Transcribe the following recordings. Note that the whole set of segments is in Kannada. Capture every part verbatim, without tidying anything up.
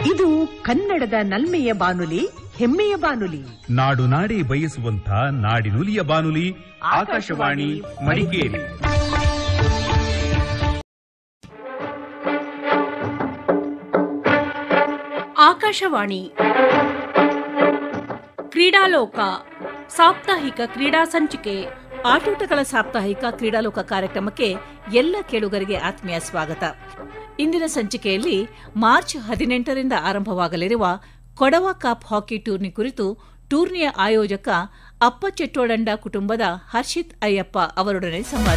ಇದು ಕನ್ನಡದ ನಲ್ಮೆಯ ಬಾನುಲಿ, ಹೆಮ್ಮೆಯ ಬಾನುಲಿ. ನಾಡು ನಾಡಿ ಬಯಸುವಂತ ನಾಡಿನುಲಿಯ ಬಾನುಲಿ ಆಕಾಶವಾಣಿ ಮಡಿಕೇರಿ. ಆಕಾಶವಾಣಿ ಕ್ರೀಡಾಲೋಕ ಸಾಪ್ತಾಹಿಕ ಕ್ರೀಡಾ ಸಂಚಿಕೆ. ಆಟೋಟಗಳ ಸಾಪ್ತಾಹಿಕ ಕ್ರೀಡಾಲೋಕ ಕಾರ್ಯಕ್ರಮಕ್ಕೆ ಎಲ್ಲ ಕೇಳುಗರಿಗೆ ಆತ್ಮೀಯ ಸ್ವಾಗತ. ಇಂದಿನ ಸಂಚಿಕೆಯಲ್ಲಿ ಮಾರ್ಚ್ ಹದಿನೆಂಟರಿಂದ ಆರಂಭವಾಗಲಿರುವ ಕೊಡವ ಕಪ್ ಹಾಕಿ ಟೂರ್ನಿ ಕುರಿತು ಟೂರ್ನಿಯ ಆಯೋಜಕ ಅಪ್ಪ ಚೆಟ್ಟೋಳಂಡ ಕುಟುಂಬದ ಹರ್ಷಿತ್ ಅಯ್ಯಪ್ಪ ಅವರೊಡನೆ ಸಂವಾದ.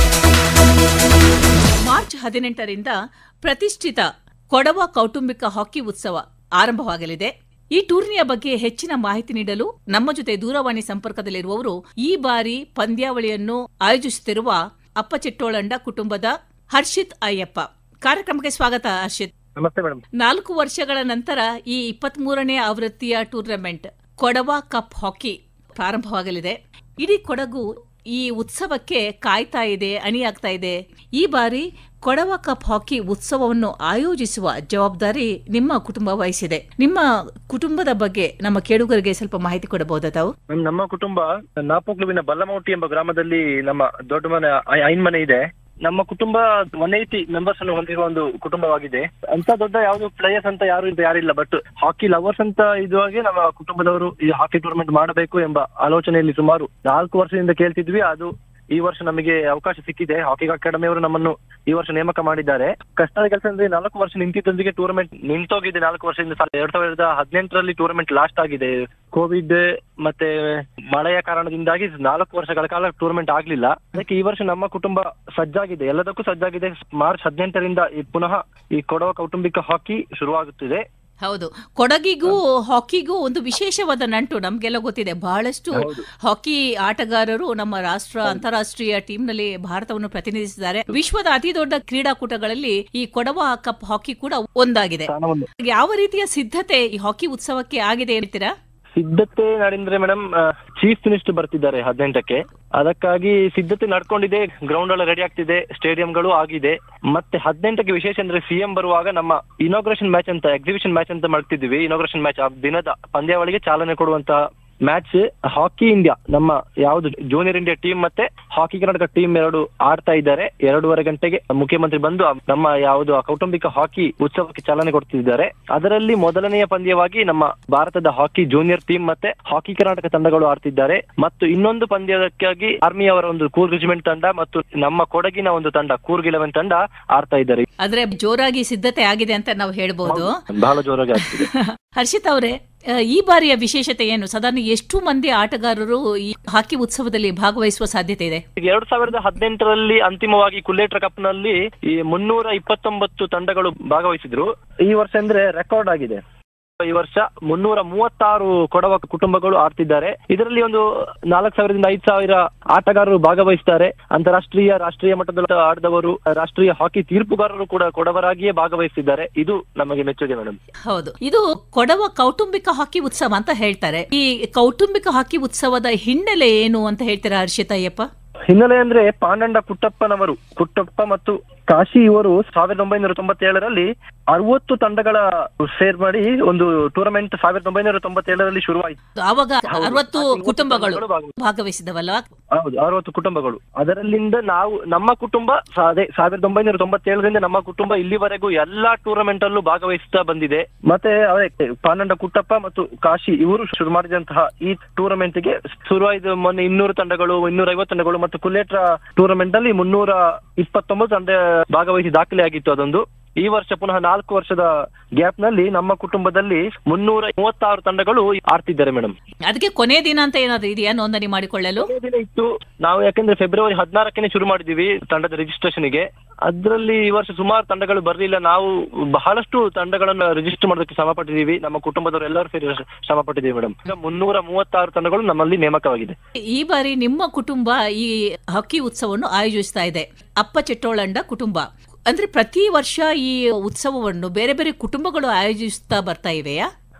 ಮಾರ್ಚ್ ಹದಿನೆಂಟರಿಂದ ಪ್ರತಿಷ್ಠಿತ ಕೊಡವ ಕೌಟುಂಬಿಕ ಹಾಕಿ ಉತ್ಸವ ಆರಂಭವಾಗಲಿದೆ. ಈ ಟೂರ್ನಿಯ ಬಗ್ಗೆ ಹೆಚ್ಚಿನ ಮಾಹಿತಿ ನೀಡಲು ನಮ್ಮ ಜೊತೆ ದೂರವಾಣಿ ಸಂಪರ್ಕದಲ್ಲಿರುವವರು ಈ ಬಾರಿ ಪಂದ್ಯಾವಳಿಯನ್ನು ಆಯೋಜಿಸುತ್ತಿರುವ ಅಪ್ಪ ಚೆಟ್ಟೋಳಂಡ ಕುಟುಂಬದ ಹರ್ಷಿತ್ ಅಯ್ಯಪ್ಪ. ಕಾರ್ಯಕ್ರಮಕ್ಕೆ ಸ್ವಾಗತ ಹರ್ಷಿತ್. ನಮಸ್ತೆ ಮೇಡಮ್. ನಾಲ್ಕು ವರ್ಷಗಳ ನಂತರ ಈ ಇಪ್ಪತ್ತ್ ಮೂರನೇ ಆವೃತ್ತಿಯ ಟೂರ್ನಮೆಂಟ್ ಕೊಡವ ಕಪ್ ಹಾಕಿ ಪ್ರಾರಂಭವಾಗಲಿದೆ. ಇಡೀ ಕೊಡಗು ಈ ಉತ್ಸವಕ್ಕೆ ಕಾಯ್ತಾ ಇದೆ, ಅಣಿಯಾಗ್ತಾ ಇದೆ. ಈ ಬಾರಿ ಕೊಡವ ಕಪ್ ಹಾಕಿ ಉತ್ಸವವನ್ನು ಆಯೋಜಿಸುವ ಜವಾಬ್ದಾರಿ ನಿಮ್ಮ ಕುಟುಂಬ ವಹಿಸಿದೆ. ನಿಮ್ಮ ಕುಟುಂಬದ ಬಗ್ಗೆ ನಮ್ಮ ಕೇಳುಗರಿಗೆ ಸ್ವಲ್ಪ ಮಾಹಿತಿ ಕೊಡಬಹುದಾ ತಾವು? ನಮ್ಮ ಕುಟುಂಬ ನಾಪೋಕ್ಲುವಿನ ಬಲ್ಲಮೌಟಿ ಎಂಬ ಗ್ರಾಮದಲ್ಲಿ ನಮ್ಮ ದೊಡ್ಡ ಮನೆ ಐನ್ ಮನೆ ಇದೆ. ನಮ್ಮ ಕುಟುಂಬ ಒನ್ ಏಯ್ಟಿ ಮೆಂಬರ್ಸ್ ಅನ್ನು ಹೊಂದಿರುವ ಒಂದು ಕುಟುಂಬವಾಗಿದೆ. ಅಂತ ದೊಡ್ಡ ಯಾವ್ದು ಪ್ಲೇಯರ್ಸ್ ಅಂತ ಯಾರು ಯಾರಿಲ್ಲ, ಬಟ್ ಹಾಕಿ ಲವರ್ಸ್ ಅಂತ ಇದುವಾಗಿ ನಮ್ಮ ಕುಟುಂಬದವರು ಈ ಹಾಕಿ ಟೂರ್ನಮೆಂಟ್ ಮಾಡಬೇಕು ಎಂಬ ಆಲೋಚನೆಯಲ್ಲಿ ಸುಮಾರು ನಾಲ್ಕು ವರ್ಷದಿಂದ ಕೇಳ್ತಿದ್ವಿ. ಅದು ಈ ವರ್ಷ ನಮಗೆ ಅವಕಾಶ ಸಿಕ್ಕಿದೆ. ಹಾಕಿ ಅಕಾಡೆಮಿ ಅವರು ನಮ್ಮನ್ನು ಈ ವರ್ಷ ನೇಮಕ ಮಾಡಿದ್ದಾರೆ. ಕಷ್ಟದ ಕೆಲಸ ಅಂದ್ರೆ ನಾಲ್ಕು ವರ್ಷ ನಿಂತಿದ್ದೊಂದಿಗೆ ಟೂರ್ನಮೆಂಟ್ ನಿಂತೋಗಿದೆ. ನಾಲ್ಕು ವರ್ಷದಿಂದ ಎರಡ್ ಸಾವಿರದ ಹದಿನೆಂಟರಲ್ಲಿ ಟೂರ್ನಮೆಂಟ್ ಲಾಸ್ಟ್ ಆಗಿದೆ. ಕೋವಿಡ್ ಮತ್ತೆ ಮಳೆಯ ಕಾರಣದಿಂದಾಗಿ ನಾಲ್ಕು ವರ್ಷಗಳ ಕಾಲ ಟೂರ್ನಮೆಂಟ್ ಆಗ್ಲಿಲ್ಲ. ಅದಕ್ಕೆ ಈ ವರ್ಷ ನಮ್ಮ ಕುಟುಂಬ ಸಜ್ಜಾಗಿದೆ, ಎಲ್ಲದಕ್ಕೂ ಸಜ್ಜಾಗಿದೆ. ಮಾರ್ಚ್ ಹದಿನೆಂಟರಿಂದ ಪುನಃ ಈ ಕೊಡವ ಕೌಟುಂಬಿಕ ಹಾಕಿ ಶುರುವಾಗುತ್ತಿದೆ. ಹೌದು, ಕೊಡಗಿಗೂ ಹಾಕಿಗೂ ಒಂದು ವಿಶೇಷವಾದ ನಂಟು ನಮ್ಗೆಲ್ಲ ಗೊತ್ತಿದೆ. ಬಹಳಷ್ಟು ಹಾಕಿ ಆಟಗಾರರು ನಮ್ಮ ರಾಷ್ಟ್ರ ಅಂತಾರಾಷ್ಟ್ರೀಯ ಟೀಮ್ ನಲ್ಲಿ ಭಾರತವನ್ನು ಪ್ರತಿನಿಧಿಸಿದ್ದಾರೆ. ವಿಶ್ವದ ಅತಿ ದೊಡ್ಡ ಕ್ರೀಡಾಕೂಟಗಳಲ್ಲಿ ಈ ಕೊಡವ ಕಪ್ ಹಾಕಿ ಕೂಡ ಒಂದಾಗಿದೆ. ಯಾವ ರೀತಿಯ ಸಿದ್ಧತೆ ಈ ಹಾಕಿ ಉತ್ಸವಕ್ಕೆ ಆಗಿದೆ ಹೇಳ್ತೀರಾ? ಸಿದ್ಧತೆ ನಾಡಿಂದ್ರೆ ಮೇಡಮ್, ಚೀಫ್ ಮಿನಿಸ್ಟರ್ ಬರ್ತಿದ್ದಾರೆ ಹದಿನೆಂಟಕ್ಕೆ. ಅದಕ್ಕಾಗಿ ಸಿದ್ಧತೆ ನಡ್ಕೊಂಡಿದೆ. ಗ್ರೌಂಡ್ ಎಲ್ಲ ರೆಡಿ ಆಗ್ತಿದೆ, ಸ್ಟೇಡಿಯಂಗಳು ಆಗಿದೆ. ಮತ್ತೆ ಹದಿನೆಂಟಕ್ಕೆ ವಿಶೇಷ ಅಂದ್ರೆ ಸಿಎಂ ಬರುವಾಗ ನಮ್ಮ ಇನಾಗ್ರೇಷನ್ ಮ್ಯಾಚ್ ಅಂತ ಎಕ್ಸಿಬಿಷನ್ ಮ್ಯಾಚ್ ಅಂತ ಮಾಡ್ತಿದ್ವಿ. ಇನಾಗ್ರೇಷನ್ ಮ್ಯಾಚ್ ಆ ದಿನದ ಪಂದ್ಯಾವಳಿಗೆ ಚಾಲನೆ ಕೊಡುವಂತ ಮ್ಯಾಚ್ ಹಾಕಿ ಇಂಡಿಯಾ, ನಮ್ಮ ಯಾವ್ದು ಜೂನಿಯರ್ ಇಂಡಿಯಾ ಟೀಮ್ ಮತ್ತೆ ಹಾಕಿ ಕರ್ನಾಟಕ ಟೀಮ್ ಎರಡು ಆಡ್ತಾ ಇದ್ದಾರೆ. ಎರಡೂವರೆ ಗಂಟೆಗೆ ಮುಖ್ಯಮಂತ್ರಿ ಬಂದು ನಮ್ಮ ಯಾವುದು ಕೌಟುಂಬಿಕ ಹಾಕಿ ಉತ್ಸವಕ್ಕೆ ಚಾಲನೆ ಕೊಡ್ತಿದ್ದಾರೆ. ಅದರಲ್ಲಿ ಮೊದಲನೆಯ ಪಂದ್ಯವಾಗಿ ನಮ್ಮ ಭಾರತದ ಹಾಕಿ ಜೂನಿಯರ್ ಟೀಮ್ ಮತ್ತೆ ಹಾಕಿ ಕರ್ನಾಟಕ ತಂಡಗಳು ಆಡ್ತಿದ್ದಾರೆ. ಮತ್ತು ಇನ್ನೊಂದು ಪಂದ್ಯಕ್ಕಾಗಿ ಆರ್ಮಿ ಅವರ ಒಂದು ಕೂರ್ಗ್ ರೆಜಿಮೆಂಟ್ ತಂಡ ಮತ್ತು ನಮ್ಮ ಕೊಡಗಿನ ಒಂದು ತಂಡ ಕೂರ್ಗ್ ಇಲೆವೆನ್ ತಂಡ ಆಡ್ತಾ ಇದ್ದಾರೆ. ಆದ್ರೆ ಜೋರಾಗಿ ಸಿದ್ಧತೆ ಆಗಿದೆ ಅಂತ ನಾವು ಹೇಳ್ಬಹುದು. ಬಹಳ ಜೋರಾಗಿ ಆಗ್ತಿದೆ. ಹರ್ಷಿತ್ ಅವರೇ, ಈ ಬಾರಿಯ ವಿಶೇಷತೆ ಏನು? ಸಾಧಾರಣ ಎಷ್ಟು ಮಂದಿ ಆಟಗಾರರು ಈ ಹಾಕಿ ಉತ್ಸವದಲ್ಲಿ ಭಾಗವಹಿಸುವ ಸಾಧ್ಯತೆ ಇದೆ? ಎರಡ್ ಸಾವಿರದ ಹದಿನೆಂಟರಲ್ಲಿ ಅಂತಿಮವಾಗಿ ಕುಲ್ಲೇಟ್ರ ಕಪ್ ನಲ್ಲಿ ಈ ಮುನ್ನೂರ ಇಪ್ಪತ್ತೊಂಬತ್ತು ತಂಡಗಳು ಭಾಗವಹಿಸಿದ್ರು. ಈ ವರ್ಷ ಅಂದ್ರೆ ರೆಕಾರ್ಡ್ ಆಗಿದೆ. ಈ ವರ್ಷ ಮುನ್ನೂರ ಮೂವತ್ತಾರು ಕೊಡವ ಕುಟುಂಬಗಳು ಆಡ್ತಿದ್ದಾರೆ. ಇದರಲ್ಲಿ ಒಂದು ನಾಲ್ಕು ಸಾವಿರದಿಂದ ಐದು ಸಾವಿರ ಆಟಗಾರರು ಭಾಗವಹಿಸ್ತಾರೆ. ಅಂತಾರಾಷ್ಟ್ರೀಯ ರಾಷ್ಟ್ರೀಯ ಮಟ್ಟದಲ್ಲಿ ಆಡಿದವರು, ರಾಷ್ಟ್ರೀಯ ಹಾಕಿ ತೀರ್ಪುಗಾರರು ಕೂಡ ಕೊಡವರಾಗಿಯೇ ಭಾಗವಹಿಸಿದ್ದಾರೆ. ಇದು ನಮಗೆ ಮೆಚ್ಚುಗೆ ಮೇಡಮ್. ಹೌದು, ಇದು ಕೊಡವ ಕೌಟುಂಬಿಕ ಹಾಕಿ ಉತ್ಸವ ಅಂತ ಹೇಳ್ತಾರೆ. ಈ ಕೌಟುಂಬಿಕ ಹಾಕಿ ಉತ್ಸವದ ಹಿನ್ನೆಲೆ ಏನು ಅಂತ ಹೇಳ್ತೀರಾ ಹರ್ಷಿತ್ ಅಯ್ಯಪ್ಪ? ಹಿನ್ನೆಲೆ ಅಂದ್ರೆ ಪಾಂಡಂಡ ಕುಟ್ಟಪ್ಪನವರು, ಕುಟ್ಟಪ್ಪ ಮತ್ತು ಕಾಶಿ ಇವರು ಸಾವಿರದ ಒಂಬೈನೂರ ತೊಂಬತ್ತೇಳರಲ್ಲಿ ಅರವತ್ತು ತಂಡಗಳ ಸೇರ್ ಮಾಡಿ ಒಂದು ಟೂರ್ನಮೆಂಟ್ ಸಾವಿರದ ಒಂಬೈನೂರ ತೊಂಬತ್ತೇಳರಲ್ಲಿ ಶುರುವಾಯಿತು. ಆವಾಗ ಅರವತ್ತು ಕುಟುಂಬಗಳು ಭಾಗವಹಿಸಿದವಲ್ಲ? ಹೌದು, ಅರವತ್ತು ಕುಟುಂಬಗಳು. ಅದರಲ್ಲಿಂದ ನಾವು ನಮ್ಮ ಕುಟುಂಬ ಅದೇ ಸಾವಿರದ ಒಂಬೈನೂರ ತೊಂಬತ್ತೇಳರಿಂದ ನಮ್ಮ ಕುಟುಂಬ ಇಲ್ಲಿವರೆಗೂ ಎಲ್ಲಾ ಟೂರ್ನಮೆಂಟ್ ಅಲ್ಲೂ ಭಾಗವಹಿಸ್ತಾ ಬಂದಿದೆ. ಮತ್ತೆ ಅದೇ ಪಾಂಡಂಡ ಕುಟ್ಟಪ್ಪ ಮತ್ತು ಕಾಶಿ ಇವರು ಶುರು ಮಾಡಿದಂತಹ ಈ ಟೂರ್ನಮೆಂಟ್ ಗೆ ಶುರುವಾಯಿತು. ಮೊನ್ನೆ ಇನ್ನೂರು ತಂಡಗಳು, ಇನ್ನೂರ ಐವತ್ತು ತಂಡಗಳು ಮತ್ತು ಕುಲ್ಲೇಟ್ರ ಟೂರ್ನಮೆಂಟ್ ಅಲ್ಲಿ ಮುನ್ನೂರ ಇಪ್ಪತ್ತೊಂಬತ್ತು ತಂಡ ಭಾಗವಹಿಸಿ ದಾಖಲೆ ಆಗಿತ್ತು ಅದೊಂದು. ಈ ವರ್ಷ ಪುನಃ ನಾಲ್ಕು ವರ್ಷದ ಗ್ಯಾಪ್ ನಲ್ಲಿ ನಮ್ಮ ಕುಟುಂಬದಲ್ಲಿ ಮುನ್ನೂರ ಮೂವತ್ತಾರು ತಂಡಗಳು ಆಡ್ತಿದ್ದಾರೆ ಮೇಡಮ್. ಅದಕ್ಕೆ ಕೊನೆ ದಿನ ಅಂತ ಏನಾದ್ರು ಇದೆಯಾ ನೋಂದಣಿ ಮಾಡಿಕೊಳ್ಳಲು? ದಿನ ಇತ್ತು. ನಾವು ಯಾಕಂದ್ರೆ ಫೆಬ್ರವರಿ ಹದಿನಾರಕ್ಕೆ ಶುರು ಮಾಡಿದೀವಿ ತಂಡದ ರಿಜಿಸ್ಟ್ರೇಷನ್ ಗೆ. ಅದರಲ್ಲಿ ಈ ವರ್ಷ ಸುಮಾರು ತಂಡಗಳು ಬರಲಿಲ್ಲ. ನಾವು ಬಹಳಷ್ಟು ತಂಡಗಳನ್ನು ರಿಜಿಸ್ಟರ್ ಮಾಡೋದಕ್ಕೆ ಶ್ರಮ ಪಟ್ಟಿದ್ದೀವಿ. ನಮ್ಮ ಕುಟುಂಬದವರು ಎಲ್ಲರೂ ಸೇರಿ ಶ್ರಮ ಪಟ್ಟಿದ್ದೀವಿ ಮೇಡಮ್. ಈಗ ಮುನ್ನೂರ ಮೂವತ್ತಾರು ತಂಡಗಳು ನಮ್ಮಲ್ಲಿ ನೇಮಕವಾಗಿದೆ. ಈ ಬಾರಿ ನಿಮ್ಮ ಕುಟುಂಬ ಈ ಹಾಕಿ ಉತ್ಸವವನ್ನು ಆಯೋಜಿಸ್ತಾ ಇದೆ, ಅಪ್ಪ ಚೆಟ್ಟೋಳಂಡ ಕುಟುಂಬ. ಅಂದ್ರೆ ಪ್ರತಿ ವರ್ಷ ಈ ಉತ್ಸವವನ್ನು ಬೇರೆ ಬೇರೆ ಕುಟುಂಬಗಳು ಆಯೋಜಿಸ್ತಾ ಬರ್ತಾ ಇವೆಯಾ?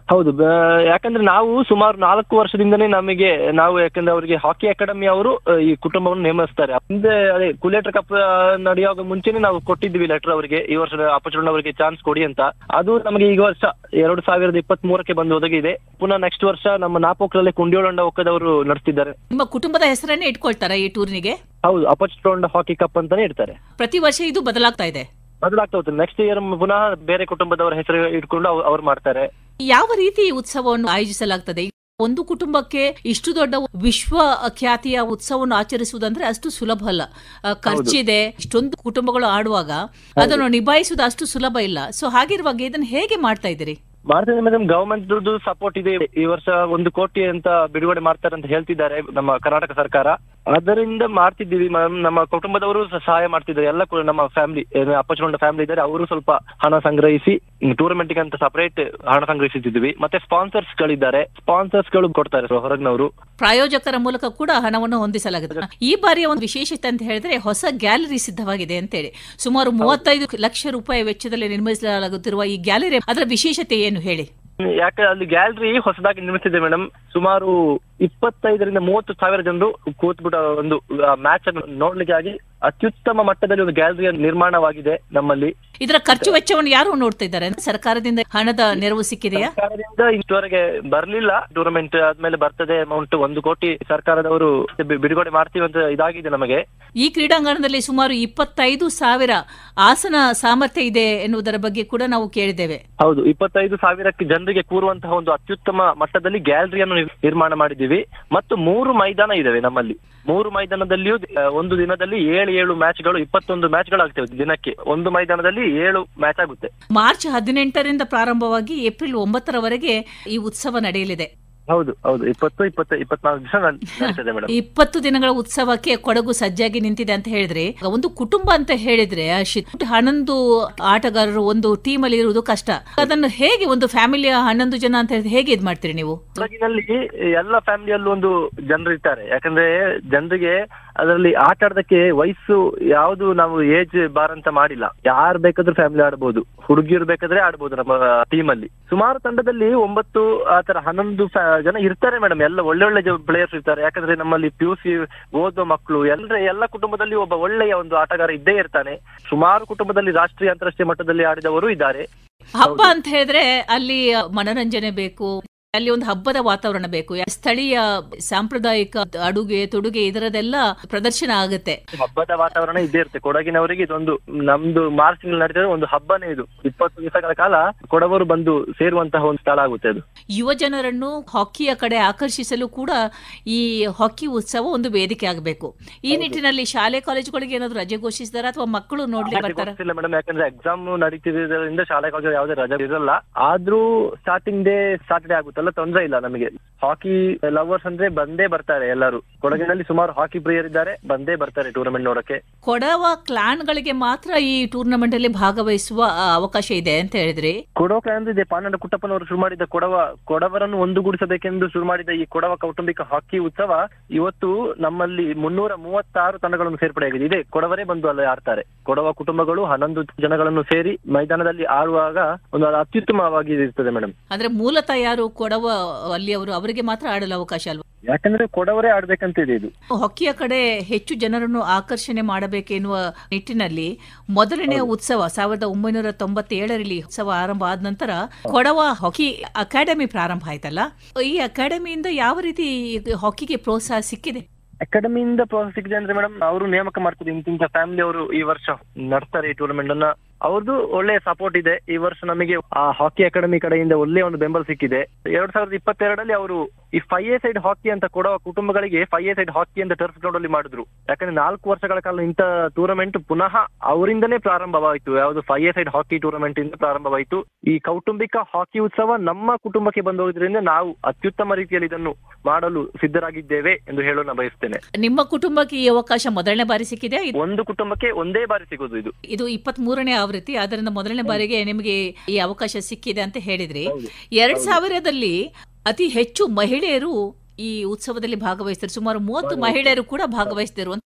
ಹೌದು, ಬ- ಯಾಕಂದ್ರೆ ನಾವು ಸುಮಾರು ನಾಲ್ಕು ವರ್ಷದಿಂದನೇ ನಮಗೆ ನಾವು ಯಾಕಂದ್ರೆ ಅವರಿಗೆ ಹಾಕಿ ಅಕಾಡೆಮಿ ಅವರು ಆ, ಈ ಕುಟುಂಬವನ್ನು ನೇಮಿಸ್ತಾರೆ. ಅಂದ್ರೆ ಅದೇ ಕುಲೇಟರ್ ಕಪ್ ನಡೆಯುವಾಗ ಮುಂಚೆನೆ ನಾವು ಕೊಟ್ಟಿದ್ವಿ ಲೆಟರ್ ಅವರಿಗೆ, ಈ ವರ್ಷ ಅಪಚೂರ್ಣ ಅವರಿಗೆ ಚಾನ್ಸ್ ಕೊಡಿ ಅಂತ. ಅದು ನಮಗೆ ಈ ವರ್ಷ ಎರಡು ಸಾವಿರದ ಇಪ್ಪತ್ತ್ ಮೂರಕ್ಕೆ ಬಂದು ಒದಗಿದೆ. ಪುನಃ ನೆಕ್ಸ್ಟ್ ವರ್ಷ ನಮ್ಮ ನಾಪೋಕ್ಲಲ್ಲಿ ಕುಂಡಿಯೋಳಂಡ ಒಕ್ಕದವರು ನಡೆಸ್ತಿದ್ದಾರೆ. ನಿಮ್ಮ ಕುಟುಂಬದ ಹೆಸರನ್ನೇ ಇಟ್ಕೊಳ್ತಾರಾ ಈ ಟೂರ್ನಿಗೆ? ಹೌದು, ಅಪಚೂರ್ಣ ಹಾಕಿ ಕಪ್ ಅಂತಾನೆ ಇಡ್ತಾರೆ. ಪ್ರತಿ ವರ್ಷ ಇದು ಬದಲಾಗ್ತಾ ಇದೆ. ಬದಲಾಗ್ತಾ ಹೋಗ್ತದೆ. ನೆಕ್ಸ್ಟ್ ಇಯರ್ ಪುನಃ ಬೇರೆ ಕುಟುಂಬದವರ ಹೆಸರು ಇಟ್ಕೊಂಡು ಅವ್- ಅವ್ರು ಮಾಡ್ತಾರೆ. ಯಾವ ರೀತಿ ಈ ಉತ್ಸವವನ್ನು ಆಯೋಜಿಸಲಾಗ್ತದೆ? ಒಂದು ಕುಟುಂಬಕ್ಕೆ ಇಷ್ಟು ದೊಡ್ಡ ವಿಶ್ವ ಖ್ಯಾತಿಯ ಉತ್ಸವವನ್ನು ಆಚರಿಸುವುದಂದ್ರೆ ಅಷ್ಟು ಸುಲಭ ಅಲ್ಲ. ಆ, ಖರ್ಚಿದೆ. ಇಷ್ಟೊಂದು ಕುಟುಂಬಗಳು ಆಡುವಾಗ ಅದನ್ನು ನಿಭಾಯಿಸುವುದು ಅಷ್ಟು ಸುಲಭ ಇಲ್ಲ. ಸೊ ಹಾಗಿರುವಾಗ ಇದನ್ನು ಹೇಗೆ ಮಾಡ್ತಾ ಇದ್ದೀರಿ? ಮಾಡ್ತಾರೆ ಮೇಡಮ್, ಗವರ್ಮೆಂಟ್ ಸಪೋರ್ಟ್ ಇದೆ. ಈ ವರ್ಷ ಒಂದು ಕೋಟಿ ಅಂತ ಬಿಡುಗಡೆ ಮಾಡ್ತಾರೆ ಅಂತ ಹೇಳ್ತಿದ್ದಾರೆ ನಮ್ಮ ಕರ್ನಾಟಕ ಸರ್ಕಾರ. ಅದರಿಂದ ಮಾಡ್ತಿದ್ದೀವಿ ಮ್ಯಾಮ್. ನಮ್ಮ ಕುಟುಂಬದವರು ಸಹ ಸಹಾಯ ಮಾಡ್ತಿದ್ದಾರೆ. ಎಲ್ಲ ಕು- ನಮ್ಮ ಫ್ಯಾಮಿಲಿ ಅಪ್ಪಚುಂಡ ಫ್ಯಾಮಿಲಿ ಇದ್ದಾರೆ, ಅವರು ಸ್ವಲ್ಪ ಹಣ ಸಂಗ್ರಹಿಸಿ ಟೂರ್ನಮೆಂಟ್ ಅಂತ ಸಪರೇಟ್ ಹಣ ಸಂಗ್ರಹಿಸುತ್ತಿದ್ವಿ. ಮತ್ತೆ ಸ್ಪಾನ್ಸರ್ಸ್ ಗಳಿದ್ದಾರೆ, ಸ್ಪಾನ್ಸರ್ಸ್ ಗಳು ಕೊಡ್ತಾರೆ ಹೊರಗಿನವರು. ಪ್ರಾಯೋಜಕರ ಮೂಲಕ ಕೂಡ ಹಣವನ್ನು ಹೊಂದಿಸಲಾಗಿದೆ. ಈ ಬಾರಿಯ ಒಂದು ವಿಶೇಷತೆ ಅಂತ ಹೇಳಿದ್ರೆ ಹೊಸ ಗ್ಯಾಲರಿ ಸಿದ್ಧವಾಗಿದೆ ಅಂತೇಳಿ. ಸುಮಾರು ಮೂವತ್ತೈದು ಲಕ್ಷ ರೂಪಾಯಿ ವೆಚ್ಚದಲ್ಲಿ ನಿರ್ಮಿಸಲಾಗುತ್ತಿರುವ ಈ ಗ್ಯಾಲರಿ, ಅದರ ವಿಶೇಷತೆ ಏನು ಹೇಳಿ? ಯಾಕೆ ಅಲ್ಲಿ ಗ್ಯಾಲರಿ ಹೊಸದಾಗಿ ನಿರ್ಮಿಸಿದೆ ಮೇಡಮ್. ಸುಮಾರು ಇಪ್ಪತ್ತೈದರಿಂದ ಮೂವತ್ತು ಸಾವಿರ ಜನರು ಕೂತ್ಬಿಟ್ಟು ಒಂದು ಮ್ಯಾಚ್ ಅನ್ನು ನೋಡ್ಲಿಕ್ಕೆ ಆಗಿ ಅತ್ಯುತ್ತಮ ಮಟ್ಟದಲ್ಲಿ ಒಂದು ಗ್ಯಾಲರಿಯ ನಿರ್ಮಾಣವಾಗಿದೆ ನಮ್ಮಲ್ಲಿ. ಇದರ ಖರ್ಚು ವೆಚ್ಚವನ್ನು ಯಾರು ನೋಡ್ತಾ ಇದ್ದಾರೆ? ಸರ್ಕಾರದಿಂದ ಹಣದ ನೆರವು ಸಿಕ್ಕಿದೆಯಾ? ಸರ್ಕಾರದಿಂದ ಇಷ್ಟವರೆಗೆ ಬರ್ಲಿಲ್ಲ. ಟೂರ್ನಮೆಂಟ್ ಆದ್ಮೇಲೆ ಬರ್ತದೆ ಅಮೌಂಟ್, ಒಂದು ಕೋಟಿ ಸರ್ಕಾರದವರು ಬಿ- ಬಿಡುಗಡೆ ಮಾಡ್ತೀವಿ ಅಂತ ಇದಾಗಿದೆ ನಮಗೆ. ಈ ಕ್ರೀಡಾಂಗಣದಲ್ಲಿ ಸುಮಾರು ಇಪ್ಪತ್ತೈದು ಸಾವಿರ ಆಸನ ಸಾಮರ್ಥ್ಯ ಇದೆ ಎನ್ನುವುದರ ಬಗ್ಗೆ ಕೂಡ ನಾವು ಕೇಳಿದ್ದೇವೆ. ಹೌದು, ಇಪ್ಪತ್ತೈದು ಸಾವಿರಕ್ಕೆ ಜನರಿಗೆ ಕೂರುವಂತಹ ಒಂದು ಅತ್ಯುತ್ತಮ ಮಟ್ಟದಲ್ಲಿ ಗ್ಯಾಲರಿಯನ್ನು ನಿರ್- ನಿರ್ಮಾಣ ಮಾಡಿದ್ದೀವಿ. ಮತ್ತು ಮೂರು ಮೈದಾನ ಇದಾವೆ ನಮ್ಮಲ್ಲಿ. ಮೂರು ಮೈದಾನದಲ್ಲಿಯೂ ಆ, ಒಂದು ದಿನದಲ್ಲಿ ಏಳು ಏಳು ಮ್ಯಾಚ್ಗಳು, ಇಪ್ಪತ್ತೊಂದು ಮ್ಯಾಚ್ಗಳು ಆಗ್ತವೆ ದಿನಕ್ಕೆ. ಒಂದು ಮೈದಾನದಲ್ಲಿ ಏಳು ಮ್ಯಾಚ್ ಆಗುತ್ತೆ. ಮಾರ್ಚ್ ಹದಿನೆಂಟರಿಂದ ಪ್ರಾರಂಭವಾಗಿ ಏಪ್ರಿಲ್ ಒಂಬತ್ತರವರೆಗೆ ಈ ಉತ್ಸವ ನಡೆಯಲಿದೆ. ಹೌದು ಹೌದು, ಇಪ್ಪತ್ತು ಇಪ್ಪತ್ತು ಇಪ್ಪತ್ನಾಲ್ಕು ದಿವಸ ನಡೀತದೆ ಮೇಡಮ್. ಇಪ್ಪತ್ತು ದಿನಗಳ ಉತ್ಸವಕ್ಕೆ ಕೊಡಗು ಸಜ್ಜಾಗಿ ನಿಂತಿದೆ ಅಂತ ಹೇಳಿದ್ರೆ, ಒಂದು ಕುಟುಂಬ ಅಂತ ಹೇಳಿದ್ರೆ ಅಷ್ಟು ಹನ್ನೊಂದು ಆಟಗಾರರು ಒಂದು ಟೀಮ್ ಅಲ್ಲಿ ಇರುವುದು ಕಷ್ಟ. ಅದನ್ನು ಹೇಗೆ ಒಂದು ಫ್ಯಾಮಿಲಿಯ ಹನ್ನೊಂದು ಜನ ಅಂತ ಹೇಳಿದ್ರೆ ಹೇಗೆ ಇದ್ ಮಾಡ್ತೀರಿ ನೀವು? ಕೊಡಗಿನಲ್ಲಿ ಎಲ್ಲ ಫ್ಯಾಮಿಲಿಯಲ್ಲೂ ಒಂದು ಜನರು ಇರ್ತಾರೆ. ಯಾಕಂದ್ರೆ ಜನರಿಗೆ ಅದರಲ್ಲಿ ಆಟ ಆಡೋದಕ್ಕೆ ವಯಸ್ಸು ಯಾವ್ದು ನಾವು ಏಜ್ ಬಾರ್ ಅಂತ ಮಾಡಿಲ್ಲ. ಯಾರು ಬೇಕಾದ್ರೂ ಫ್ಯಾಮಿಲಿ ಆಡಬಹುದು, ಹುಡುಗಿಯರು ಬೇಕಾದ್ರೆ ಆಡಬಹುದು. ನಮ್ಮ ಟೀಮ್ ಅಲ್ಲಿ ಸುಮಾರು ತಂಡದಲ್ಲಿ ಒಂಬತ್ತು ಆತರ ಹನ್ನೊಂದು ಫ್ಯಾ- ಜನ ಇರ್ತಾರೆ ಮೇಡಮ್. ಎಲ್ಲ ಒಳ್ಳೆ ಒಳ್ಳೆ ಪ್ಲೇಯರ್ಸ್ ಇರ್ತಾರೆ. ಯಾಕಂದ್ರೆ ನಮ್ಮಲ್ಲಿ ಪಿ ಯು ಸಿ ಓದುವ ಮಕ್ಕಳು ಎಲ್ಲ ಎಲ್ಲ ಕುಟುಂಬದಲ್ಲಿ ಒಬ್ಬ ಒಳ್ಳೆಯ ಒಂದು ಆಟಗಾರ ಇದ್ದೇ ಇರ್ತಾನೆ. ಸುಮಾರು ಕುಟುಂಬದಲ್ಲಿ ರಾಷ್ಟ್ರೀಯ ಅಂತಾರಾಷ್ಟ್ರೀಯ ಮಟ್ಟದಲ್ಲಿ ಆಡಿದವರು ಇದ್ದಾರೆ. ಹಬ್ಬ ಅಂತ ಹೇಳಿದ್ರೆ ಅಲ್ಲಿ ಮನರಂಜನೆ ಬೇಕು, ಅಲ್ಲಿ ಒಂದು ಹಬ್ಬದ ವಾತಾವರಣ ಬೇಕು. ಸ್ಥಳೀಯ ಸಾಂಪ್ರದಾಯಿಕ ಅಡುಗೆ ತೊಡುಗೆ ಇದರದೆಲ್ಲ ಪ್ರದರ್ಶನ ಆಗುತ್ತೆ. ಹಬ್ಬದ ವಾತಾವರಣ ಇದ್ದೇ ಇರುತ್ತೆ ಕೊಡಗಿನವರಿಗೆ. ಇದೊಂದು ನಮ್ದು ಮಾರ್ಚ್ ತಿಂಗಳು ನಡೀತದೆ ಒಂದು ಹಬ್ಬನೇ ಇದು. ಇಪ್ಪತ್ತು ದಿವಸಗಳ ಕಾಲ ಕೊಡವರು ಬಂದು ಸೇರುವಂತಹ ಒಂದು ಸ್ಥಳ ಆಗುತ್ತೆ ಅದು. ಯುವ ಜನರನ್ನು ಹಾಕಿಯ ಕಡೆ ಆಕರ್ಷಿಸಲು ಕೂಡ ಈ ಹಾಕಿ ಉತ್ಸವ ಒಂದು ವೇದಿಕೆ ಆಗಬೇಕು. ಈ ನಿಟ್ಟಿನಲ್ಲಿ ಶಾಲೆ ಕಾಲೇಜುಗಳಿಗೆ ಏನಾದ್ರು ರಜೆ ಘೋಷಿಸಿದಾರ ಅಥವಾ ಮಕ್ಕಳು ನೋಡ್ಲಿಕ್ಕೆ ಬರ್ತಾರ? ಗೊತ್ತಿಲ್ಲ ಮೇಡಮ್, ಯಾಕಂದ್ರೆ ಎಕ್ಸಾಮ್ ನಡೀತಿದ್ರಿಂದ ಶಾಲೆ ಕಾಲೇಜು ಯಾವುದೇ ರಜೆ ಇರಲ್ಲ. ಆದ್ರೂ ಸ್ಟಾರ್ಟಿಂಗ್ ಡೇ ಸಾಟರ್ಡೆ ಆಗುತ್ತಲ್ಲ, ತೊಂದರೆ ಇಲ್ಲ ನಮಗೆ. ಹಾಕಿ ಲವರ್ಸ್ ಅಂದ್ರೆ ಬಂದೇ ಬರ್ತಾರೆ ಎಲ್ಲರೂ. ಕೊಡಗಿನಲ್ಲಿ ಸುಮಾರು ಹಾಕಿ ಪ್ರಿಯರ್ ಇದ್ದಾರೆ, ಬಂದೇ ಬರ್ತಾರೆ ಟೂರ್ನಮೆಂಟ್ ನೋಡಕ್ಕೆ. ಕೊಡವ ಕ್ಲಾನ್ ಗಳಿಗೆ ಮಾತ್ರ ಈ ಟೂರ್ನಮೆಂಟ್ ಅಲ್ಲಿ ಭಾಗವಹಿಸುವ ಆ, ಅವಕಾಶ ಇದೆ ಅಂತ ಹೇಳಿದ್ರಿ. ಕೊಡವ ಕ್ಲಾನ್ ಇದೆ. ಪಾಂಡಣ್ಣ ಕುಟ್ಟಪ್ಪನವರು ಶುರು ಮಾಡಿದ ಕೊಡವ ಕೊಡವರನ್ನು ಒಂದುಗೂಡಿಸಬೇಕೆಂದು ಶುರು ಮಾಡಿದ ಈ ಕೊಡವ ಕೌಟುಂಬಿಕ ಹಾಕಿ ಉತ್ಸವ ಇವತ್ತು ನಮ್ಮಲ್ಲಿ ಮುನ್ನೂರ ಮೂವತ್ತಾರು ತಂಡಗಳನ್ನು ಸೇರ್ಪಡೆಯಾಗಿದೆ. ಇದೆ ಕೊಡವರೇ ಬಂದು ಅಲ್ಲಿ ಆಡ್ತಾರೆ. ಕೊಡವ ಕುಟುಂಬಗಳು ಹನ್ನೊಂದು ಜನಗಳನ್ನು ಸೇರಿ ಮೈದಾನದಲ್ಲಿ ಆಡುವಾಗ ಒಂದು ಅತ್ಯುತ್ತಮವಾಗಿ ಇರ್ತದೆ ಮೇಡಮ್. ಅಂದ್ರೆ ಮೂಲತಃ ಯಾರು ಕೊಡವ ಅಲ್ಲಿ ಅವರು ಅವರಿಗೆ ಮಾತ್ರ ಆಡಲು ಅವಕಾಶ ಅಲ್ವಾ? ಯಾಕಂದ್ರೆ ಕೊಡವರೇ ಆಡ್ಬೇಕಂತ ಇದೆ ಇದು. ಹಾಕಿಯ ಕಡೆ ಹೆಚ್ಚು ಜನರನ್ನು ಆಕರ್ಷಣೆ ಮಾಡಬೇಕೆನ್ನುವ ನಿಟ್ಟಿನಲ್ಲಿ ಮೊದಲನೆಯ ಉತ್ಸವ ಸಾವಿರದ ಒಂಬೈನೂರ ತೊಂಬತ್ತೇಳರಲ್ಲಿ ಉತ್ಸವ ಆರಂಭ ಆದ ನಂತರ ಕೊಡವ ಹಾಕಿ ಅಕಾಡೆಮಿ ಪ್ರಾರಂಭ ಆಯ್ತಲ್ಲ. ಈ ಅಕಾಡೆಮಿಯಿಂದ ಯಾವ ರೀತಿ ಹಾಕಿಗೆ ಪ್ರೋತ್ಸಾಹ ಸಿಕ್ಕಿದೆ? ಅಕಾಡೆಮಿಯಿಂದ ಪ್ರೋತ್ಸಾಹ ಸಿಕ್ಕಿದೆ ಅಂದ್ರೆ ಮೇಡಮ್, ಅವರು ನೇಮಕ ಮಾಡ್ತಾರೆ. ಇಂತಿಂತ ಫ್ಯಾಮಿಲಿ ಅವರು ಈ ವರ್ಷ ನಡೆಸ್ತಾರೆ ಈ ಟೂರ್ನಮೆಂಟ್ ಅನ್ನ. ಅವ್ರದ್ದು ಒಳ್ಳೆಯ ಸಪೋರ್ಟ್ ಇದೆ. ಈ ವರ್ಷ ನಮಗೆ ಆ ಹಾಕಿ ಅಕಾಡೆಮಿ ಕಡೆಯಿಂದ ಒಳ್ಳೆಯ ಒಂದು ಬೆಂಬಲ ಸಿಕ್ಕಿದೆ. ಎರಡ್ ಸಾವಿರದ ಇಪ್ಪತ್ತೆರಡರಲ್ಲಿ ಅವರು ಈ ಫೈವ್ ಎ ಸೈಡ್ ಹಾಕಿ ಅಂತ ಕೊಡುವ ಕುಟುಂಬಗಳಿಗೆ ಫೈವ್ ಎ ಸೈಡ್ ಹಾಕಿ ಅಂತ ಟರ್ಫ್ ಗ್ರೌಂಡ್ ಅಲ್ಲಿ ಮಾಡಿದ್ರು. ಯಾಕಂದ್ರೆ ನಾಲ್ಕು ವರ್ಷಗಳ ಕಾಲ ಇಂಥ ಟೂರ್ನಮೆಂಟ್ ಪುನಃ ಅವರಿಂದನೇ ಪ್ರಾರಂಭವಾಯಿತು. ಯಾವುದು five a side hockey tournament ಇಂದ ಪ್ರಾರಂಭವಾಯಿತು. ಈ ಕೌಟುಂಬಿಕ ಹಾಕಿ ಉತ್ಸವ ನಮ್ಮ ಕುಟುಂಬಕ್ಕೆ ಬಂದು ಹೋದ್ರಿಂದ ನಾವು ಅತ್ಯುತ್ತಮ ರೀತಿಯಲ್ಲಿ ಇದನ್ನು ಮಾಡಲು ಸಿದ್ಧರಾಗಿದ್ದೇವೆ ಎಂದು ಹೇಳಲು ನಾನು ಬಯಸ್ತೇನೆ. ನಿಮ್ಮ ಕುಟುಂಬಕ್ಕೆ ಈ ಅವಕಾಶ ಮೊದಲನೇ ಬಾರಿ ಸಿಕ್ಕಿದೆ? ಒಂದು ಕುಟುಂಬಕ್ಕೆ ಒಂದೇ ಬಾರಿ ಸಿಗೋದು ಇದು. ಇದು ಇಪ್ಪತ್ತ್ ಮೂರನೇ ಆವೃತ್ತಿ. ಅದರಿಂದ ಮೊದಲನೇ ಬಾರಿಗೆ ನಿಮಗೆ ಈ ಅವಕಾಶ ಸಿಕ್ಕಿದೆ ಅಂತ ಹೇಳಿದ್ರಿ. ಎರಡ್ ಸಾವಿರದಲ್ಲಿ ಅತಿ ಹೆಚ್ಚು ಮಹಿಳೆಯರು ಈ ಉತ್ಸವದಲ್ಲಿ ಭಾಗವಹಿಸಿದ್ರು. ಸುಮಾರು ಮೂವತ್ತು ಮಹಿಳೆಯರು ಕೂಡ ಭಾಗವಹಿಸಿದರು.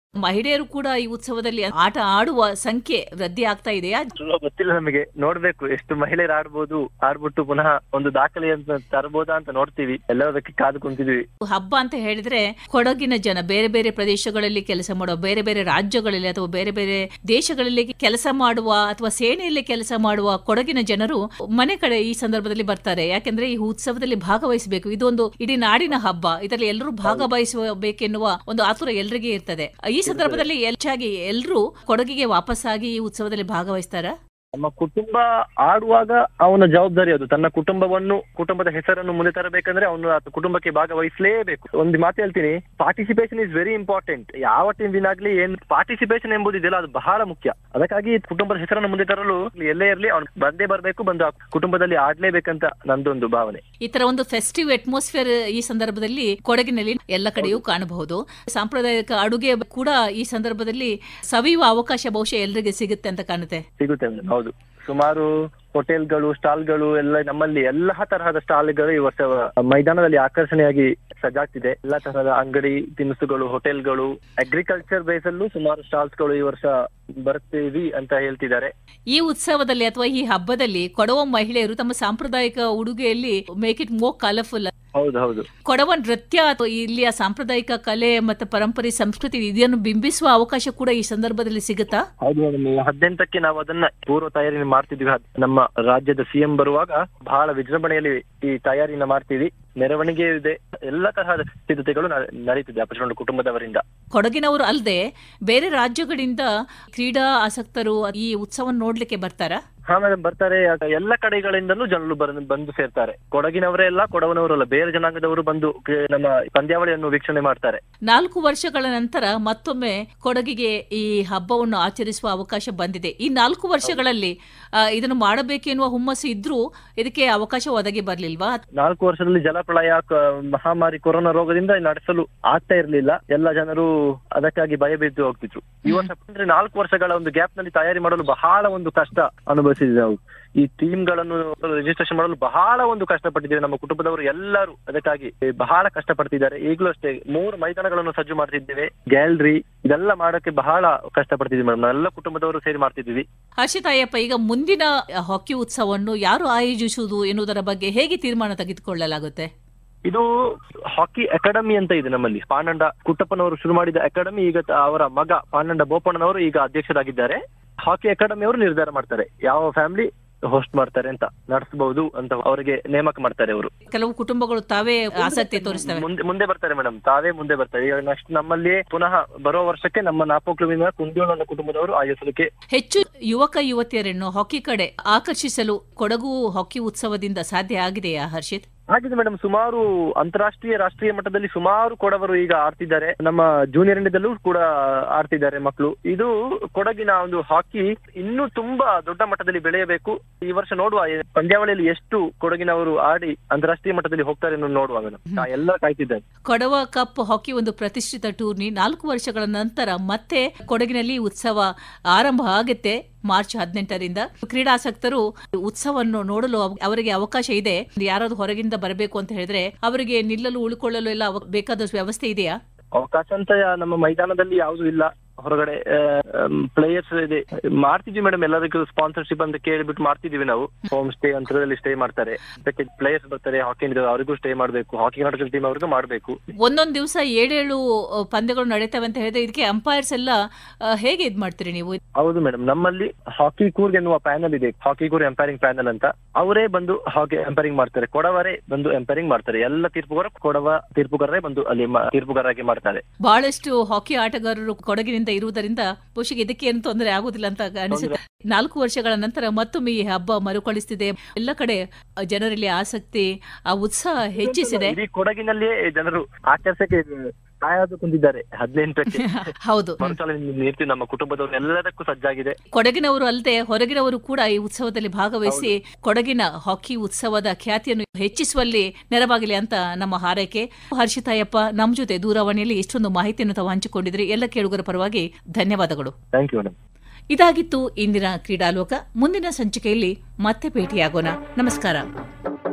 ಮಹಿಳೆಯರು ಕೂಡ ಈ ಉತ್ಸವದಲ್ಲಿ ಆಟ ಆಡುವ ಸಂಖ್ಯೆ ವೃದ್ಧಿ ಆಗ್ತಾ ಇದೆಯಾ? ಗೊತ್ತಿಲ್ಲ ನಮಗೆ, ನೋಡ್ಬೇಕು ಎಷ್ಟು ಮಹಿಳೆಯರು ಆಡ್ಬೋದು, ಆಡ್ಬಿಟ್ಟು ಪುನಃ ಒಂದು ದಾಖಲೆ ಅಂತ ತರಬಹುದಾ ಅಂತ ನೋಡ್ತೀವಿ, ಎಲ್ಲದಕ್ಕೆ ಕಾದು ಕುಂತಿದ್ವಿ. ಹಬ್ಬ ಅಂತ ಹೇಳಿದ್ರೆ ಕೊಡಗಿನ ಜನ ಬೇರೆ ಬೇರೆ ಪ್ರದೇಶಗಳಲ್ಲಿ ಕೆಲಸ ಮಾಡುವ, ಬೇರೆ ಬೇರೆ ರಾಜ್ಯಗಳಲ್ಲಿ ಅಥವಾ ಬೇರೆ ಬೇರೆ ದೇಶಗಳಲ್ಲಿ ಕೆಲಸ ಮಾಡುವ ಅಥವಾ ಸೇನೆಯಲ್ಲಿ ಕೆಲಸ ಮಾಡುವ ಕೊಡಗಿನ ಜನರು ಮನೆ ಕಡೆ ಈ ಸಂದರ್ಭದಲ್ಲಿ ಬರ್ತಾರೆ. ಯಾಕೆಂದ್ರೆ ಈ ಉತ್ಸವದಲ್ಲಿ ಭಾಗವಹಿಸಬೇಕು, ಇದೊಂದು ಇಡೀ ನಾಡಿನ ಹಬ್ಬ, ಇದರಲ್ಲಿ ಎಲ್ಲರೂ ಭಾಗವಹಿಸಬೇಕೆನ್ನುವ ಒಂದು ಆತುರ ಎಲ್ಲರಿಗೆ ಇರ್ತದೆ. ಈ ಸಂದರ್ಭದಲ್ಲಿ ಹೆಚ್ಚಾಗಿ ಎಲ್ಲರೂ ಕೊಡಗಿಗೆ ವಾಪಸ್ಸಾಗಿ ಈ ಉತ್ಸವದಲ್ಲಿ ಭಾಗವಹಿಸ್ತಾರ. ನಮ್ಮ ಕುಟುಂಬ ಆಡುವಾಗ ಅವನ ಜವಾಬ್ದಾರಿ ಅದು, ತನ್ನ ಕುಟುಂಬವನ್ನು ಕುಟುಂಬದ ಹೆಸರನ್ನು ಮುಂದೆ ತರಬೇಕಂದ್ರೆ ಅವನು ಆ ಕುಟುಂಬಕ್ಕೆ ಭಾಗವಹಿಸಲೇಬೇಕು. ಒಂದು ಮಾತು ಹೇಳ್ತೀನಿ, ಪಾರ್ಟಿಸಿಪೇಷನ್ ಇಸ್ ವೆರಿ ಇಂಪಾರ್ಟೆಂಟ್. ಯಾವ ಟೀಮ್ ವಿನ್ ಆಗ್ಲಿ ಏನ್ ಪಾರ್ಟಿಸಿಪೇಷನ್ ಎಂಬುದಿದೆಯಲ್ಲ ಅದು ಬಹಳ ಮುಖ್ಯ. ಅದಕ್ಕಾಗಿ ಕುಟುಂಬದ ಹೆಸರನ್ನು ಮುಂದೆ ತರಲು ಎಲ್ಲೇ ಇರಲಿ ಅವ್ನು ಬಂದೇ ಬರಬೇಕು, ಬಂದು ಆ ಕುಟುಂಬದಲ್ಲಿ ಆಡ್ಲೇಬೇಕಂತ ನಂದೊಂದು ಭಾವನೆ. ಈ ತರ ಒಂದು ಫೆಸ್ಟಿವ್ ಅಟ್ಮಾಸ್ಫಿಯರ್ ಈ ಸಂದರ್ಭದಲ್ಲಿ ಕೊಡಗಿನಲ್ಲಿ ಎಲ್ಲ ಕಡೆಯೂ ಕಾಣಬಹುದು. ಸಾಂಪ್ರದಾಯಿಕ ಅಡುಗೆ ಕೂಡ ಈ ಸಂದರ್ಭದಲ್ಲಿ ಸವಿಯುವ ಅವಕಾಶ ಬಹುಶಃ ಎಲ್ಲರಿಗೆ ಸಿಗುತ್ತೆ ಅಂತ ಕಾಣುತ್ತೆ. ಸಿಗುತ್ತೆ, ಹೌದು. ಸುಮಾರು ಹೋಟೆಲ್ಗಳು, ಸ್ಟಾಲ್ಗಳು ಎಲ್ಲ ನಮ್ಮಲ್ಲಿ ಎಲ್ಲಾ ತರಹದ ಸ್ಟಾಲ್ಗಳು ಈ ವರ್ಷ ಮೈದಾನದಲ್ಲಿ ಆಕರ್ಷಣೆಯಾಗಿ ಸಜ್ಜಾಗ್ತಿದೆ. ಎಲ್ಲಾ ತರಹದ ಅಂಗಡಿ, ತಿನಿಸುಗಳು, ಹೋಟೆಲ್ಗಳು, ಅಗ್ರಿಕಲ್ಚರ್ ಬೇಸ್ ಅಲ್ಲೂ ಸುಮಾರು ಸ್ಟಾಲ್ಸ್ ಗಳು ಈ ವರ್ಷ ಬರ್ತೀವಿ ಅಂತ ಹೇಳ್ತಿದ್ದಾರೆ. ಈ ಉತ್ಸವದಲ್ಲಿ ಅಥವಾ ಈ ಹಬ್ಬದಲ್ಲಿ ಕೊಡವ ಮಹಿಳೆಯರು ತಮ್ಮ ಸಾಂಪ್ರದಾಯಿಕ ಉಡುಗೆಯಲ್ಲಿ ಮೇಕ್ ಇಟ್ ಮೋರ್ ಕಲರ್ಫುಲ್. ಹೌದು ಹೌದು ಕೊಡವ ನೃತ್ಯ ಅಥವಾ ಇಲ್ಲಿಯ ಸಾಂಪ್ರದಾಯಿಕ ಕಲೆ ಮತ್ತು ಪರಂಪರೆ ಸಂಸ್ಕೃತಿ ಇದನ್ನು ಬಿಂಬಿಸುವ ಅವಕಾಶ ಕೂಡ ಈ ಸಂದರ್ಭದಲ್ಲಿ ಸಿಗುತ್ತಾ? ಹೌದು ಮೇಡಮ್, ಹದಿನೆಂಟಕ್ಕೆ ನಾವು ಅದನ್ನ ಪೂರ್ವ ತಯಾರಿ ಮಾಡ್ತಿದ್ವಿ. ನಮ್ಮ ರಾಜ್ಯದ ಸಿಎಂ ಬರುವಾಗ ಬಹಳ ವಿಜೃಂಭಣೆಯಲ್ಲಿ ಈ ತಯಾರಿನ ಮಾಡ್ತೀವಿ. ಮೆರವಣಿಗೆ ಇದೆ, ಎಲ್ಲ ತರಹದ ಸಿದ್ಧತೆಗಳು ನಡೀತಿದೆ ಅಪಚಗೊಂಡ ಕುಟುಂಬದವರಿಂದ. ಕೊಡಗಿನವರು ಅಲ್ಲದೆ ಬೇರೆ ರಾಜ್ಯಗಳಿಂದ ಕ್ರೀಡಾ ಆಸಕ್ತರು ಈ ಉತ್ಸವ ನೋಡ್ಲಿಕ್ಕೆ ಬರ್ತಾರಾ? ಹಾ ಮೇಡಮ್, ಬರ್ತಾರೆ. ಎಲ್ಲ ಕಡೆಗಳಿಂದಲೂ ಜನರು ಬಂದು ಸೇರ್ತಾರೆ. ಕೊಡಗಿನವರೇ ಎಲ್ಲ, ಕೊಡವನವರಲ್ಲ, ಬೇರೆ ಜನಾಂಗದವರು ಬಂದು ನಮ್ಮ ಪಂದ್ಯಾವಳಿಯನ್ನು ವೀಕ್ಷಣೆ ಮಾಡ್ತಾರೆ. ನಾಲ್ಕು ವರ್ಷಗಳ ನಂತರ ಮತ್ತೊಮ್ಮೆ ಕೊಡಗಿಗೆ ಈ ಹಬ್ಬವನ್ನು ಆಚರಿಸುವ ಅವಕಾಶ ಬಂದಿದೆ. ಈ ನಾಲ್ಕು ವರ್ಷಗಳಲ್ಲಿ ಇದನ್ನು ಮಾಡಬೇಕೆನ್ನುವ ಹುಮ್ಮಸ್ಸು ಇದ್ರೂ ಇದಕ್ಕೆ ಅವಕಾಶ ಒದಗಿ ಬರ್ಲಿಲ್ವಾ? ನಾಲ್ಕು ವರ್ಷದಲ್ಲಿ ಜಲಪ್ರಳಯ, ಮಹಾಮಾರಿ, ಕೊರೋನಾ ರೋಗದಿಂದ ನಡೆಸಲು ಆಗ್ತಾ ಇರ್ಲಿಲ್ಲ. ಎಲ್ಲ ಜನರು ಅದಕ್ಕಾಗಿ ಭಯ ಬಿದ್ದು ಹೋಗ್ತಿದ್ರು. ಈ ವರ್ಷ ಅಂದ್ರೆ ನಾಲ್ಕು ವರ್ಷಗಳ ಒಂದು ಗ್ಯಾಪ್ ನಲ್ಲಿ ತಯಾರಿ ಮಾಡಲು ಬಹಳ ಒಂದು ಕಷ್ಟ ಅನುಭವಿಸಿದ್ವಿ ನಾವು. ಈ ಟೀಮ್ ಗಳನ್ನು ರಿಜಿಸ್ಟ್ರೇಷನ್ ಮಾಡಲು ಬಹಳ ಒಂದು ಕಷ್ಟಪಟ್ಟಿದ್ದೇವೆ. ನಮ್ಮ ಕುಟುಂಬದವರು ಎಲ್ಲರೂ ಅದಕ್ಕಾಗಿ ಬಹಳ ಕಷ್ಟಪಡ್ತಿದ್ದಾರೆ. ಈಗಲೂ ಅಷ್ಟೇ ಮೂರು ಮೈದಾನಗಳನ್ನು ಸಜ್ಜು ಮಾಡ್ತಿದ್ದೇವೆ, ಗ್ಯಾಲರಿ, ಇದೆಲ್ಲ ಮಾಡಕ್ಕೆ ಬಹಳ ಕಷ್ಟಪಡ್ತಿದ್ವಿ ಮೇಡಮ್. ನಾವೆಲ್ಲ ಕುಟುಂಬದವರು ಸೇರಿ ಮಾಡ್ತಿದ್ವಿ. ಹರ್ಷಿತಾಯಪ್ಪ, ಈಗ ಮುಂದಿನ ಹಾಕಿ ಉತ್ಸವವನ್ನು ಯಾರು ಆಯೋಜಿಸುವುದು ಎನ್ನುವುದರ ಬಗ್ಗೆ ಹೇಗೆ ತೀರ್ಮಾನ ತೆಗೆದುಕೊಳ್ಳಲಾಗುತ್ತೆ? ಇದು ಹಾಕಿ ಅಕಾಡೆಮಿ ಅಂತ ಇದೆ ನಮ್ಮಲ್ಲಿ. ಪಾನಂಡ ಕುಟ್ಟಪ್ಪನವರು ಶುರು ಮಾಡಿದ ಅಕಾಡೆಮಿ, ಈಗ ಅವರ ಮಗ ಪಾನಂಡ ಬೋಪಣ್ಣನವರು ಈಗ ಅಧ್ಯಕ್ಷರಾಗಿದ್ದಾರೆ. ಹಾಕಿ ಅಕಾಡೆಮಿ ಅವರು ನಿರ್ಧಾರ ಮಾಡ್ತಾರೆ ಯಾವ ಫ್ಯಾಮಿಲಿ ಹೋಸ್ಟ್ ಮಾಡ್ತಾರೆ ಅಂತ, ನಡೆಸಬಹುದು ಅಂತ ಅವರಿಗೆ ನೇಮಕ ಮಾಡ್ತಾರೆ ಅವರು. ಕೆಲವು ಕುಟುಂಬಗಳು ತಾವೇ ಆಸಕ್ತಿ ತೋರಿಸ್ತವೆ, ಮುಂದೆ ಮುಂದೆ ಬರ್ತಾರೆ ಮೇಡಮ್, ತಾವೇ ಮುಂದೆ ಬರ್ತಾರೆ. ಈಗ ನೆಕ್ಸ್ಟ್ ನಮ್ಮಲ್ಲಿ ಪುನಃ ಬರೋ ವರ್ಷಕ್ಕೆ ನಮ್ಮ ನಾಪೋಕ್ಲುವಿನ ಕುಂದಿಯೋಳ ಕುಟುಂಬದವರು ಆಯೋಜಿಸಲಿಕ್ಕೆ ಹೆಚ್ಚು ಯುವಕ ಯುವತಿಯರನ್ನು ಹಾಕಿ ಕಡೆ ಆಕರ್ಷಿಸಲು ಕೊಡಗು ಹಾಕಿ ಉತ್ಸವದಿಂದ ಸಾಧ್ಯ ಆಗಿದೆಯಾ ಹರ್ಷಿತ್? ಆಗಿದೆ ಮೇಡಮ್. ಸುಮಾರು ಅಂತಾರಾಷ್ಟ್ರೀಯ, ರಾಷ್ಟ್ರೀಯ ಮಟ್ಟದಲ್ಲಿ ಸುಮಾರು ಕೊಡವರು ಈಗ ಆಡ್ತಿದ್ದಾರೆ. ನಮ್ಮ ಜೂನಿಯರ್ ಇಂಡಿಯಾದಲ್ಲೂ ಕೂಡ ಆಡ್ತಿದ್ದಾರೆ ಮಕ್ಕಳು. ಇದು ಕೊಡಗಿನ ಒಂದು ಹಾಕಿ ಇನ್ನೂ ತುಂಬಾ ದೊಡ್ಡ ಮಟ್ಟದಲ್ಲಿ ಬೆಳೆಯಬೇಕು. ಈ ವರ್ಷ ನೋಡುವ ಪಂದ್ಯಾವಳಿಯಲ್ಲಿ ಎಷ್ಟು ಕೊಡಗಿನವರು ಆಡಿ ಅಂತಾರಾಷ್ಟ್ರೀಯ ಮಟ್ಟದಲ್ಲಿ ಹೋಗ್ತಾರೆ ಅನ್ನೋದು ನೋಡುವ ಮೇಡಮ್. ಎಲ್ಲ ಕಾಯ್ತಿದ್ದಾರೆ. ಕೊಡವ ಕಪ್ ಹಾಕಿ ಒಂದು ಪ್ರತಿಷ್ಠಿತ ಟೂರ್ನಿ. ನಾಲ್ಕು ವರ್ಷಗಳ ನಂತರ ಮತ್ತೆ ಕೊಡಗಿನಲ್ಲಿ ಉತ್ಸವ ಆರಂಭ ಆಗುತ್ತೆ ಮಾರ್ಚ್ ಹದಿನೆಂಟರಿಂದ. ಕ್ರೀಡಾಸಕ್ತರು ಉತ್ಸವವನ್ನು ನೋಡಲು ಅವರಿಗೆ ಅವಕಾಶ ಇದೆ. ಯಾರಾದ್ರೂ ಹೊರಗಿಂದ ಬರಬೇಕು ಅಂತ ಹೇಳಿದ್ರೆ ಅವರಿಗೆ ನಿಲ್ಲಲು ಉಳ್ಕೊಳ್ಳಲು ಎಲ್ಲ ಬೇಕಾದ ವ್ಯವಸ್ಥೆ ಇದೆಯಾ? ಅವಕಾಶ ಅಂತ ನಮ್ಮ ಮೈದಾನದಲ್ಲಿ ಯಾವುದು ಇಲ್ಲ. ಹೊರಗಡೆ ಪ್ಲೇಯರ್ಸ್ ಇದೆ, ಮಾಡ್ತಿದ್ವಿ ಮೇಡಮ್. ಎಲ್ಲದಕ್ಕೂ ಸ್ಪಾನ್ಸರ್ಶಿಪ್ ಅಂತ ಕೇಳಿಬಿಟ್ಟು ಮಾಡ್ತಿದೀವಿ ನಾವು. ಹೋಮ್ ಸ್ಟೇ ಅಂತರದಲ್ಲಿ ಸ್ಟೇ ಮಾಡ್ತಾರೆ, ಅದಕ್ಕೆ ಪ್ಲೇಯರ್ಸ್ ಬರ್ತಾರೆ. ಹಾಕಿ ಅವರಿಗೂ ಸ್ಟೇ ಮಾಡ್ಬೇಕು, ಹಾಕಿ ಕರ್ನಾಟಕ ಟೀಮ್ ಅವ್ರಿಗೂ ಮಾಡ್ಬೇಕು. ಒಂದೊಂದು ದಿವಸ ಏಳೇಳು ಪಂದ್ಯಗಳು ನಡೀತವೆ ಅಂತ ಹೇಳಿದ್ರೆ ಇದಕ್ಕೆ ಅಂಪೈರ್ಸ್ ಎಲ್ಲ ಹೇಗೆ ಇದ್ ಮಾಡ್ತೀರಿ ನೀವು? ಹೌದು ಮೇಡಮ್, ನಮ್ಮಲ್ಲಿ ಹಾಕಿ ಕೂರ್ ಎನ್ನುವ ಪ್ಯಾನಲ್ ಇದೆ, ಹಾಕಿ ಕೂರ್ ಎಂಪೈರಿಂಗ್ ಪ್ಯಾನಲ್ ಅಂತ. ಅವರೇ ಬಂದು ಹಾಕಿ ಎಂಪೈರಿಂಗ್ ಮಾಡ್ತಾರೆ, ಕೊಡವರೇ ಬಂದು ಎಂಪೈರಿಂಗ್ ಮಾಡ್ತಾರೆ. ಎಲ್ಲ ತೀರ್ಪುಗಾರ ಕೊಡವ ತೀರ್ಪುಗಾರರೇ ಬಂದು ಅಲ್ಲಿ ತೀರ್ಪುಗಾರಾಗಿ ಮಾಡ್ತಾರೆ. ಬಹಳಷ್ಟು ಹಾಕಿ ಆಟಗಾರರು ಕೊಡಗಿನಿಂದ ಇರುವುದರಿಂದ ಬಹುಶಃ ಇದಕ್ಕೆ ಏನು ತೊಂದರೆ ಆಗುದಿಲ್ಲ ಅಂತ ಅನಿಸುತ್ತೆ. ನಾಲ್ಕು ವರ್ಷಗಳ ನಂತರ ಮತ್ತೊಮ್ಮೆ ಈ ಹಬ್ಬ ಮರುಕಳಿಸ್ತಿದೆ. ಎಲ್ಲ ಕಡೆ ಜನರಲ್ಲಿ ಆಸಕ್ತಿ, ಆ ಉತ್ಸಾಹ ಹೆಚ್ಚಿಸಿದೆ. ಇಡೀ ಕೊಡಗಿನಲ್ಲಿಯೇ ಜನರು ಆಚರಿಸಕ್ಕೆ ಕಾಯದು ಕುಂದಿದ್ದಾರೆ ಹದಿನೆಂಟಕ್ಕೆ. ಹೌದು, ನೀರ್ತಿ ನಮ್ಮ ಕುಟುಂಬದವರು ಎಲ್ಲದಕ್ಕೂ ಸಜ್ಜಾಗಿದೆ. ಕೊಡಗಿನವರು ಅಲ್ಲದೆ ಹೊರಗಿನವರು ಕೂಡ ಈ ಉತ್ಸವದಲ್ಲಿ ಭಾಗವಹಿಸಿ ಕೊಡಗಿನ ಹಾಕಿ ಉತ್ಸವದ ಖ್ಯಾತಿಯನ್ನು ಹೆಚ್ಚಿಸುವಲ್ಲಿ ನೆರವಾಗಲಿ ಅಂತ ನಮ್ಮ ಹಾರೈಕೆ. ಹರ್ಷಿತಾಯಪ್ಪ ನಮ್ಮ ಜೊತೆ ದೂರವಾಣಿಯಲ್ಲಿ ಇಷ್ಟೊಂದು ಮಾಹಿತಿಯನ್ನು ತಾವು ಹಂಚಿಕೊಂಡಿದ್ರಿ. ಎಲ್ಲ ಕೇಳುಗರ ಪರವಾಗಿ ಧನ್ಯವಾದಗಳು. Thank you madam. ಇದಾಗಿತ್ತು ಇಂದಿನ ಕ್ರೀಡಾಲೋಕ. ಮುಂದಿನ ಸಂಚಿಕೆಯಲ್ಲಿ ಮತ್ತೆ ಭೇಟಿಯಾಗೋಣ. ನಮಸ್ಕಾರ.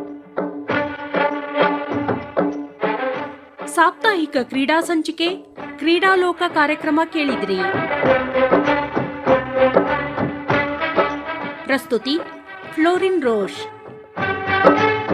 ಸಾಪ್ತಾಹಿಕ ಕ್ರೀಡಾ ಸಂಚಿಕೆ ಕ್ರೀಡಾಲೋಕ ಕಾರ್ಯಕ್ರಮ ಕೇಳಿದ್ರಿ. ಪ್ರಸ್ತುತಿ ಫ್ಲೋರಿನ್ ರೋಷ್.